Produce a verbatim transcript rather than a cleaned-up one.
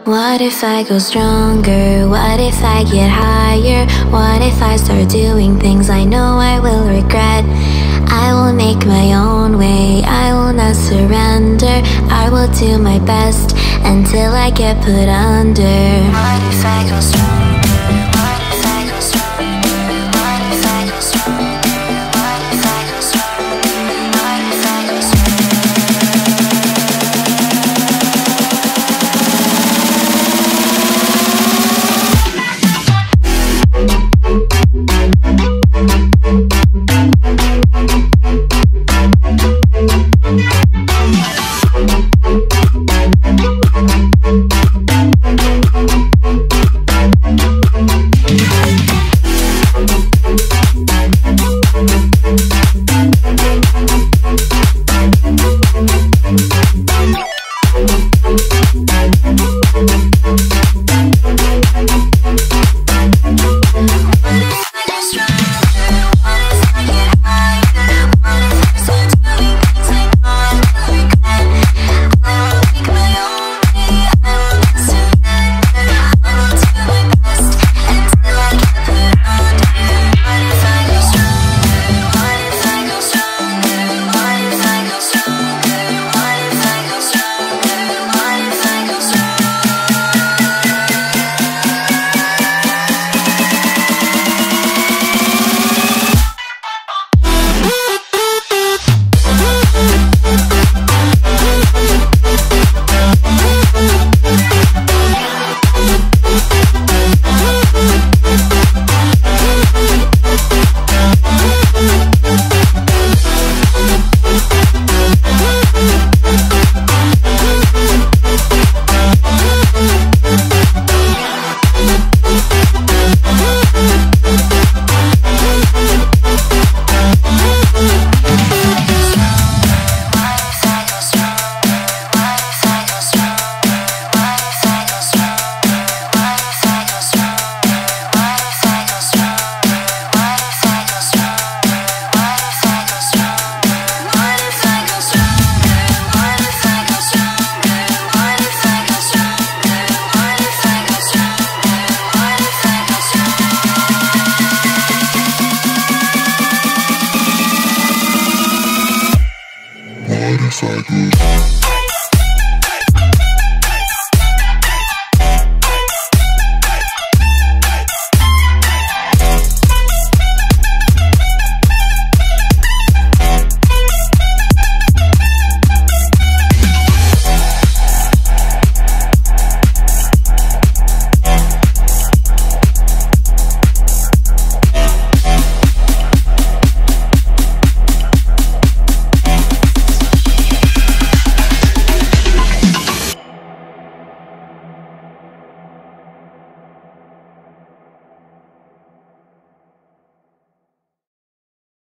What if I go stronger? What if I get higher? What if I start doing things I know I will regret? I will make my own way, I will not surrender. I will do my best until I get put under. What if I go stronger?